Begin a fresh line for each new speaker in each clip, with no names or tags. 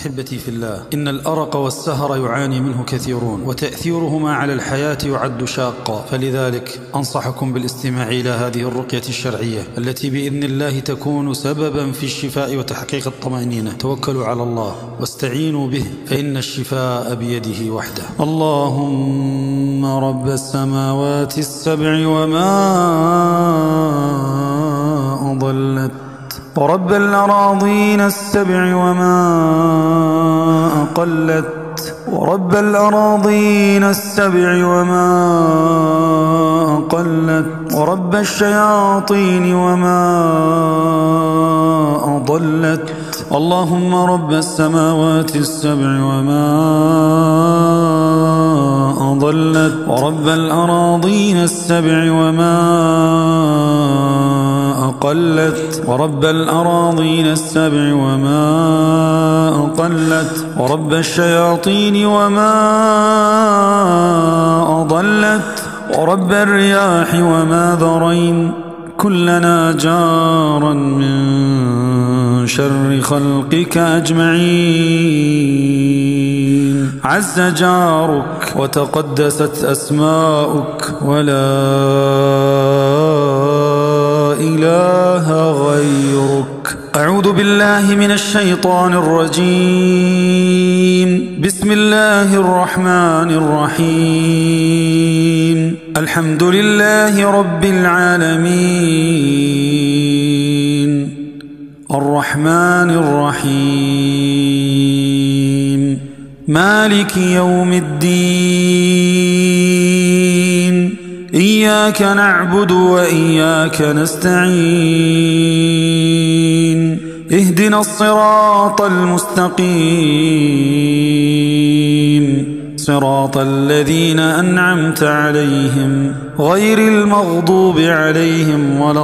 أحبتي في الله، إن الأرق والسهر يعاني منه كثيرون، وتأثيرهما على الحياة يعد شاقا، فلذلك أنصحكم بالاستماع إلى هذه الرقية الشرعية التي بإذن الله تكون سببا في الشفاء وتحقيق الطمأنينة. توكلوا على الله واستعينوا به، فإن الشفاء بيده وحده. اللهم رب السماوات السبع وما أضلت، ورب الأراضين السبع وما أقلت، ورب الأراضين السبع وما أقلت، ورب الشياطين وما أضلت. اللهم رب السماوات السبع وما أضلت، ورب الأراضين السبع وما أقلت، ورب الأراضين السبع وما أقلت، ورب الشياطين وما أضلت، ورب الرياح وما ذرين. كلنا جارا من شر خلقك أجمعين. عز جارك وتقدست أسماؤك ولا إله غيرك. أعوذ بالله من الشيطان الرجيم. بسم الله الرحمن الرحيم. الحمد لله رب العالمين، الرحمن الرحيم، مالك يوم الدين. إياك نعبد وإياك نستعين. اهدنا الصراط المستقيم، صراط الذين أنعمت عليهم غير المغضوب عليهم ولا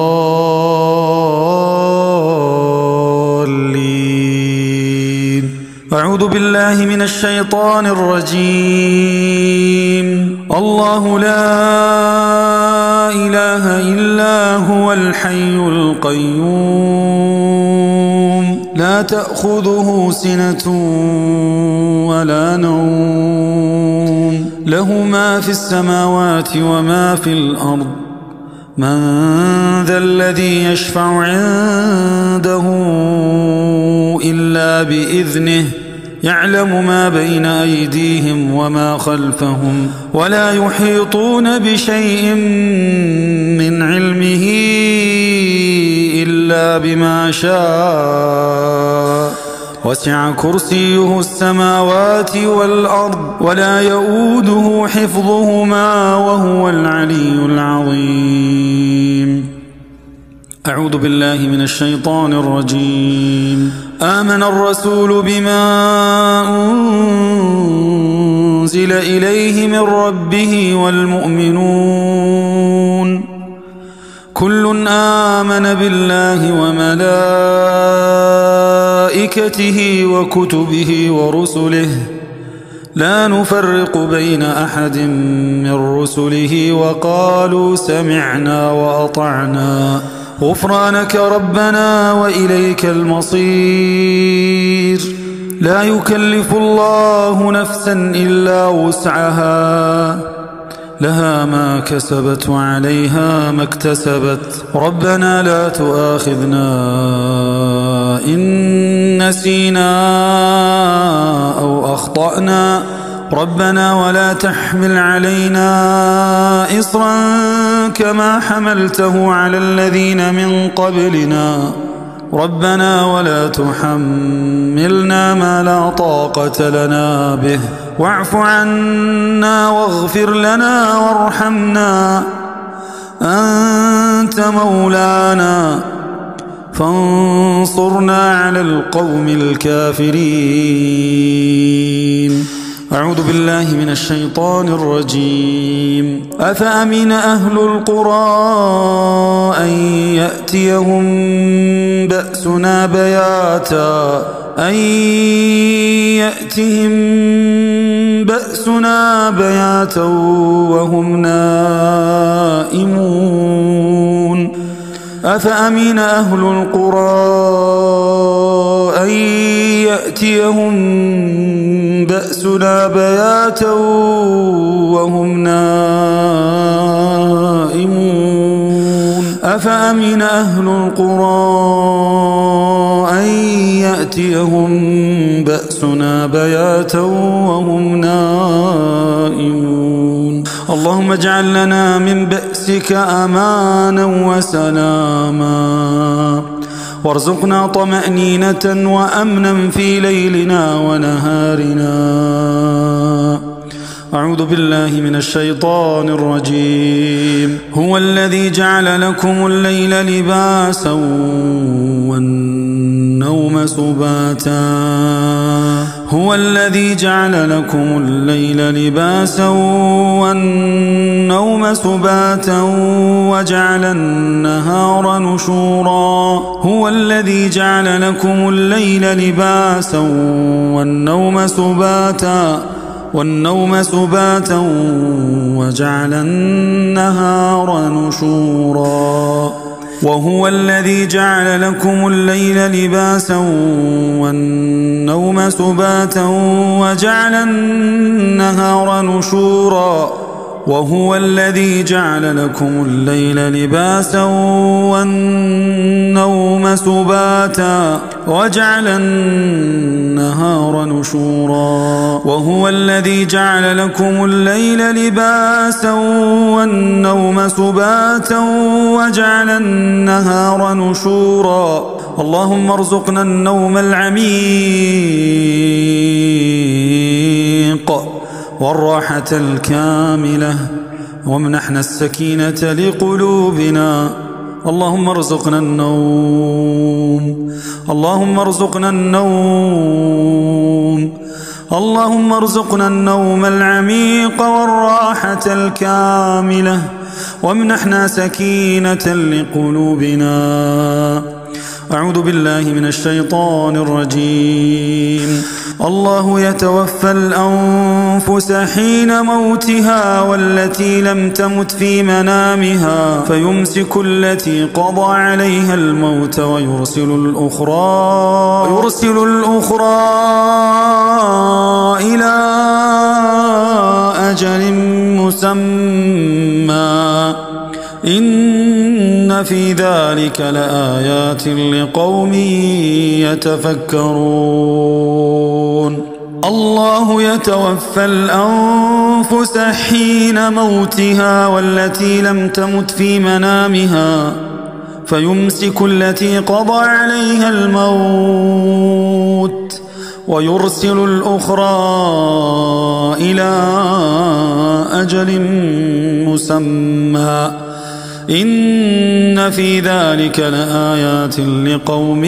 الضالين. أعوذ بالله من الشيطان الرجيم. الله لا إله إلا هو الحي القيوم، لا تأخذه سنة ولا نوم، له ما في السماوات وما في الأرض. من ذا الذي يشفع عنده إلا بإذنه، يعلم ما بين أيديهم وما خلفهم، ولا يحيطون بشيء من علمه إلا بما شاء. وسع كرسيه السماوات والأرض ولا يؤوده حفظهما وهو العلي العظيم. أعوذ بالله من الشيطان الرجيم. آمن الرسول بما أنزل إليه من ربه والمؤمنون، كل آمن بالله وملائكته وكتبه ورسله، لا نفرق بين أحد من رسله، وقالوا سمعنا وأطعنا غفرانك ربنا وإليك المصير. لا يكلف الله نفسا إلا وسعها، لها ما كسبت وعليها ما اكتسبت. ربنا لا تؤاخذنا إن نسينا أو أخطأنا، ربنا ولا تحمل علينا إصرا كما حملته على الذين من قبلنا، ربنا ولا تحملنا ما لا طاقة لنا به، واعف عنا واغفر لنا وارحمنا، أنت مولانا فانصرنا على القوم الكافرين. أعوذ بالله من الشيطان الرجيم. أفأمن أهل القرى أن يأتيهم بأسنا بياتا، أن يأتهم بأسنا بياتا وهم نائمون. أفأمن أهل القرى أن يأتيهم بأسنا بياتا وهم نائمون أفأمن أهل القرى أن يأتيهم بأسنا بياتا وهم نائمون اللهم اجعل لنا من بأسك أمانا وسلاما وارزقنا طمأنينة وأمنا في ليلنا ونهارنا. أعوذ بالله من الشيطان الرجيم. هو الذي جعل لكم الليل لباسا والنوم سباتا. هو الذي جعل لكم الليل لباسا والنوم سباتا وجعل النهار نشورا. هو الذي جعل لكم الليل لباسا والنوم سباتا وجعل النهار نشورا. وهو الذي جعل لكم الليل لباسا والنوم سباتا وجعل النهار نشورا. وهو الذي جعل لكم الليل لباسا والنوم سباتا وجعل النهار نشورا. وهو الذي جعل لكم الليل لباسا والنوم سباتا وجعل النهار نشورا. اللهم ارزقنا النوم العميق والراحة الكاملة وامنحنا السكينة لقلوبنا. اللهم ارزقنا النوم. اللهم ارزقنا النوم. اللهم ارزقنا النوم العميق والراحة الكاملة وامنحنا سكينة لقلوبنا. أعوذ بالله من الشيطان الرجيم. الله يتوفى الأنفس حين موتها والتي لم تمت في منامها فيمسك التي قضى عليها الموت ويرسل الأخرى إلى أجل مسمى. إن في ذلك لآيات لقوم يتفكرون. الله يتوفى الأنفس حين موتها والتي لم تمت في منامها فيمسك التي قضى عليها الموت ويرسل الأخرى إلى أجل مسمى. إن في ذلك لآيات لقوم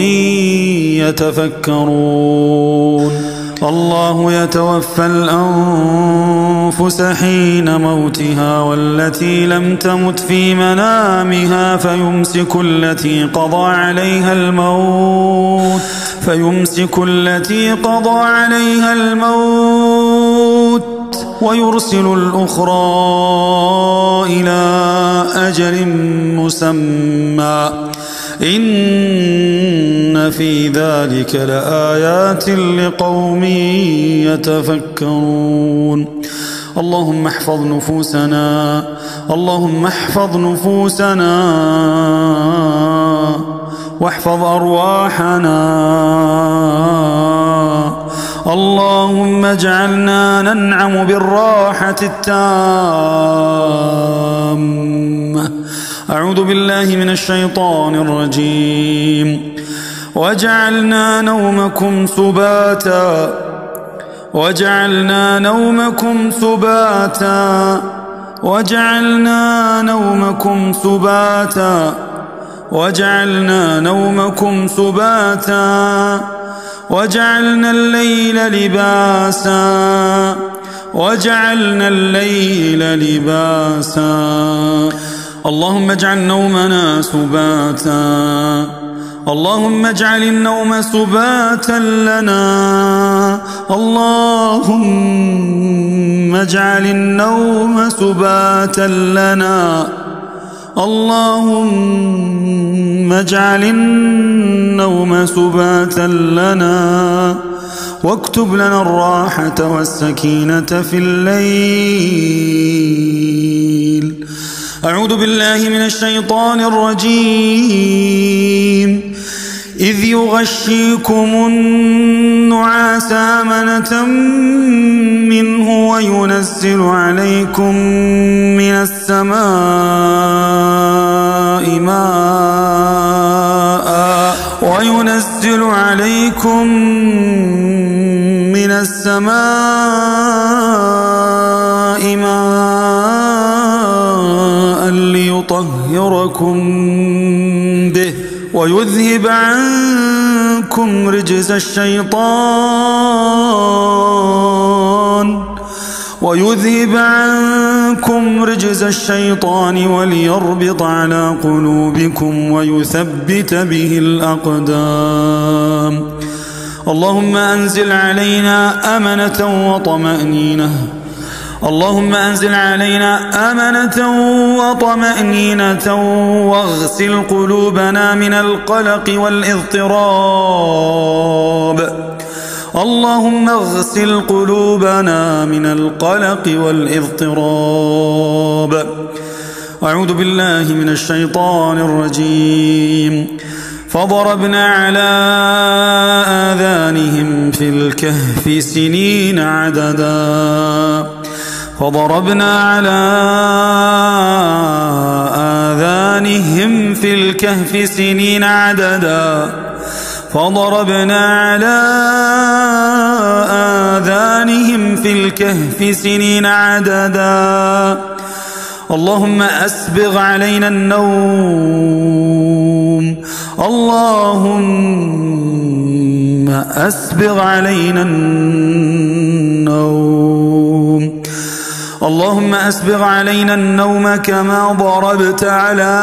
يتفكرون. الله يتوفى الأنفس حين موتها والتي لم تمت في منامها فيمسك التي قضى عليها الموت ويرسل الأخرى إلى أجل مسمى. إن في ذلك لآيات لقوم يتفكرون. اللهم احفظ نفوسنا. اللهم احفظ نفوسنا واحفظ أرواحنا. اللهم اجعلنا ننعم بالراحة التامة. أعوذ بالله من الشيطان الرجيم. وجعلنا نومكم سباتا. وجعلنا نومكم سباتا. وجعلنا نومكم سباتا. وجعلنا نومكم سباتا. وجعلنا الليل لباسا. وجعلنا الليل لباسا. اللهم اجعل نومنا سباتا. اللهم اجعل النوم سباتا لنا. اللهم اجعل النوم سباتا لنا. اللهم اجعل النوم سباتا لنا.
واكتب لنا الراحة والسكينة في الليل. أعوذ بالله من الشيطان الرجيم. إذ يغشيكم النعاس أمنة منه وينزل عليكم من السماء ماء ليطهركم به ويذهب عنكم رجز الشيطان وليربط على قلوبكم ويثبت به الأقدام. اللهم أنزل علينا أمنة وطمأنينة واغسل قلوبنا من القلق والاضطراب. اللهم اغسل قلوبنا من القلق والاضطراب. أعوذ بالله من الشيطان الرجيم. فضربنا على آذانهم في الكهف سنين عددا اللهم أسبغ علينا النوم. اللهم أسبغ علينا النوم كما ضربت على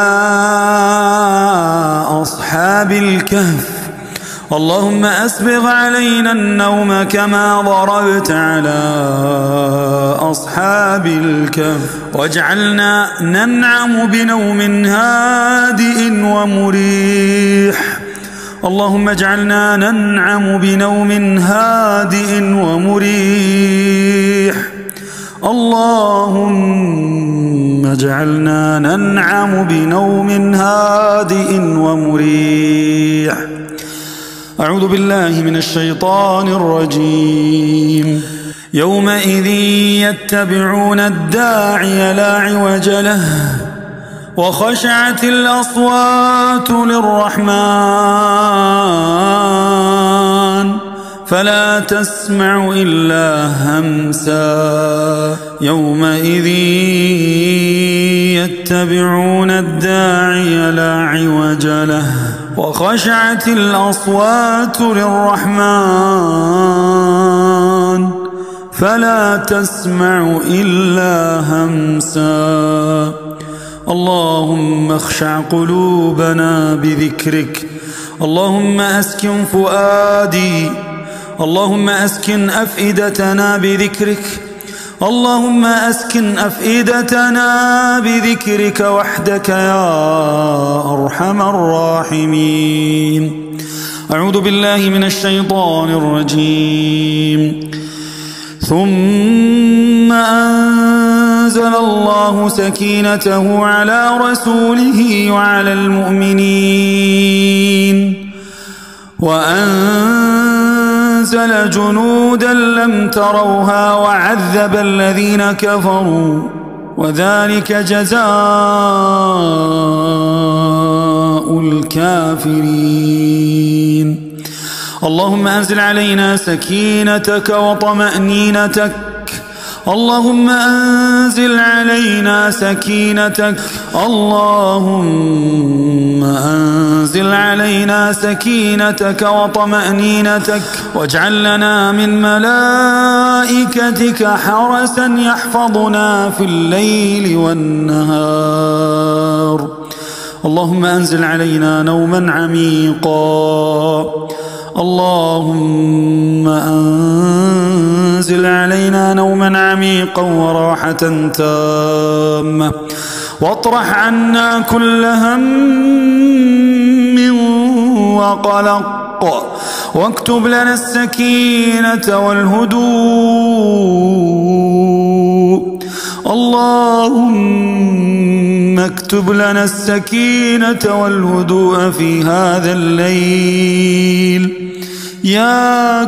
أصحاب الكهف. اللهم أسبغ علينا النوم كما ضربت على أصحاب الكهف واجعلنا ننعم بنوم هادئ ومريح. اللهم اجعلنا ننعم بنوم هادئ ومريح. اللهم اجعلنا ننعم بنوم هادئ ومريح. أعوذ بالله من الشيطان الرجيم. يومئذ يتبعون الداعي لا عوج له وخشعت الأصوات للرحمن فلا تسمع إلا همسا. يومئذ يتبعون الداعي لا عوج له وخشعت الأصوات للرحمن فلا تسمع إلا همسا. اللهم اخشع قلوبنا بذكرك. اللهم أسكن فؤادي. اللهم أسكن أفئدتنا بذكرك. اللهم أسكن أفئدتنا بذكرك وحدك يا أرحم الراحمين. أعوذ بالله من الشيطان الرجيم. ثم أنزل الله سكينته على رسوله وعلى المؤمنين وأنزل جنودا لم تروها وعذب الذين كفروا وذلك جزاء الكافرين. اللهم أنزل علينا سكينتك وطمأنينتك. اللهم أنزل علينا سكينتك. اللهم أنزل علينا سكينتك وطمأنينتك واجعل لنا من ملائكتك حرسا يحفظنا في الليل والنهار. اللهم أنزل علينا نوما عميقا. اللهم أنزل علينا نوما عميقا وراحة تامة واطرح عنا كل هم وقلق واكتب لنا السكينة والهدوء. اللهم اكتب لنا السكينة والهدوء في هذا الليل يا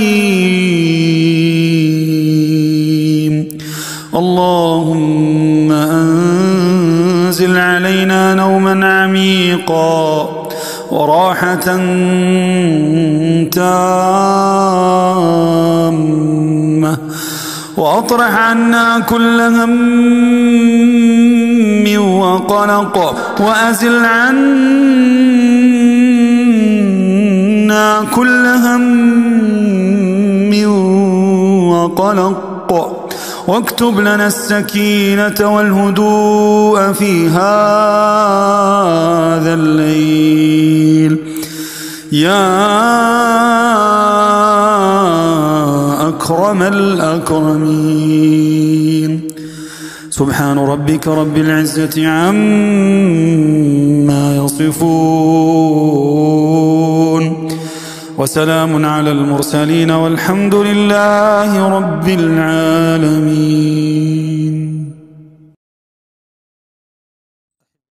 كريم. اللهم أنزل علينا نوما عميقا وراحة تامة، وأطرح عنا كل هم وقلق، وأزل عنا كل هم وقلق، واكتب لنا السكينة والهدوء في هذا الليل يا أكرم الأكرمين. سبحان ربك رب العزة عما يصفون، وسلام على المرسلين، والحمد لله رب العالمين.